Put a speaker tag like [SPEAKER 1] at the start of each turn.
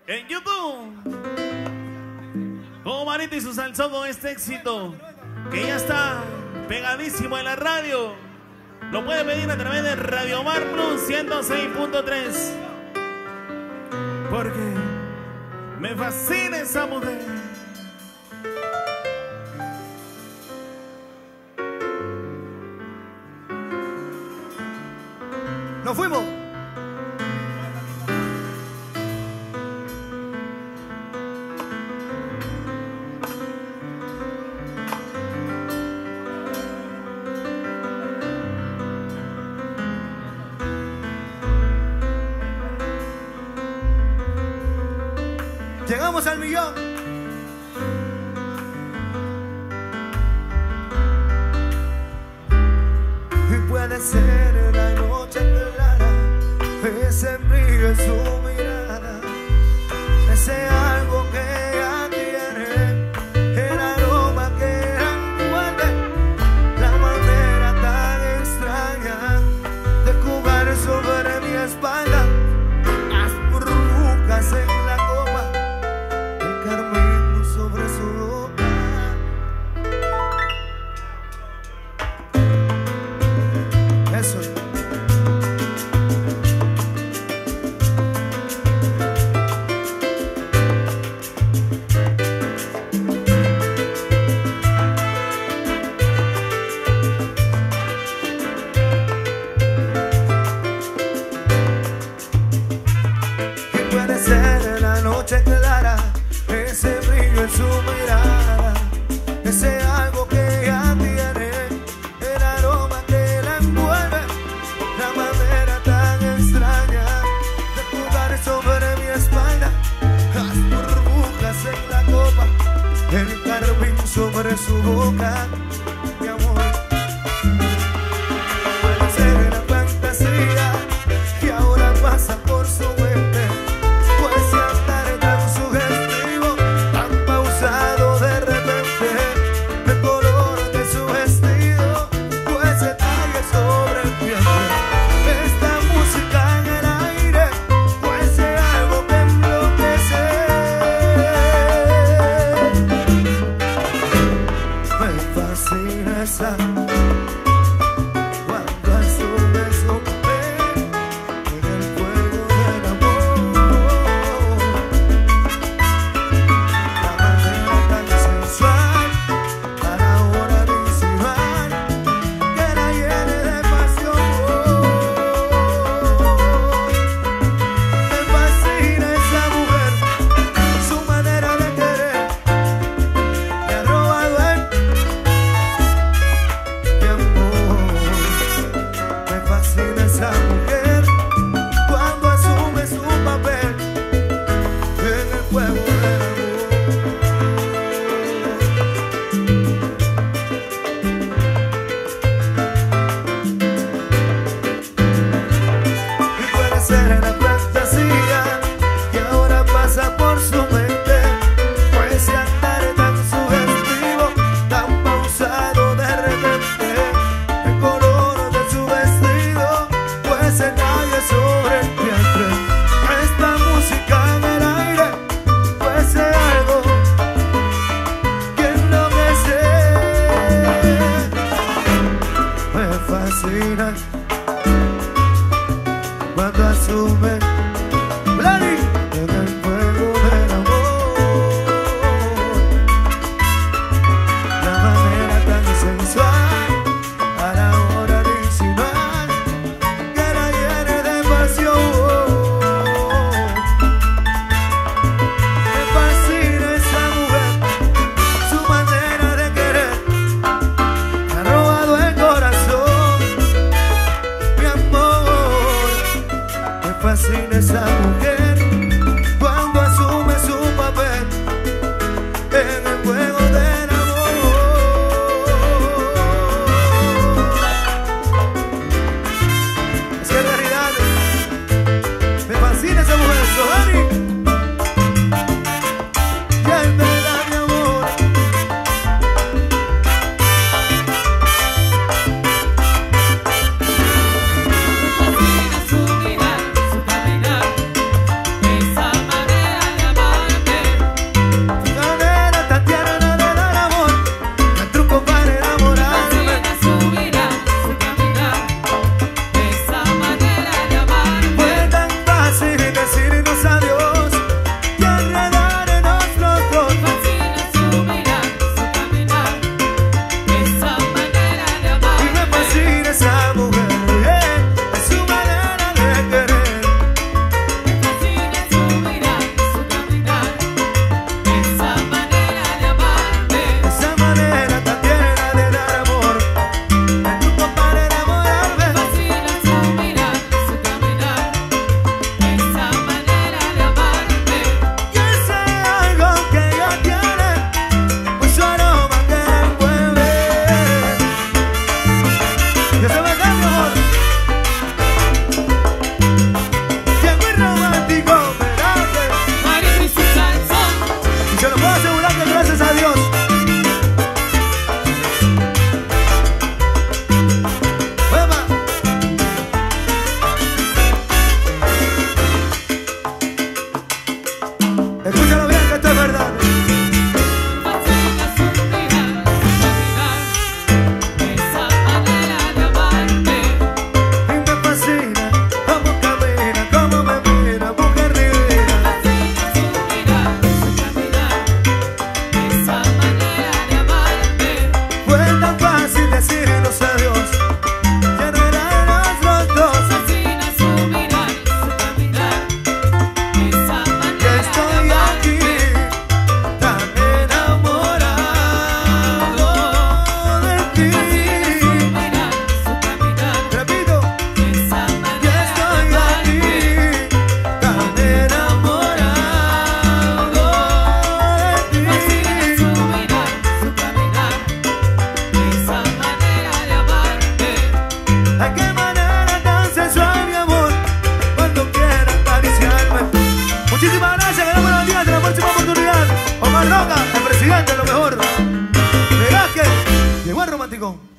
[SPEAKER 1] En YouTube, como Marito y su salsón con este éxito que ya está pegadísimo en la radio. Lo puede pedir a través de Radio Mar Plus 106.3. Porque me fascina esa mujer.
[SPEAKER 2] ¡Nos fuimos! Llegamos al millón. Y puede ser la noche clara, ese brillo en su mirada, ese algo que ella tiene, el aroma que envuelve, la manera tan extraña de jugar sobre mi espalda, las burbujas en la copa, el carmín sobre su boca. Eso. Puede ser la noche clara, ese brillo en su mirada, ese algo que ella tiene, el aroma que la envuelve, la manera tan extraña de jugar sobre mi espalda, las burbujas en la copa, el carmín sobre su boca, mi amor. Puede ser la fantasía que ahora pasa por su mente. Fascina. romántico.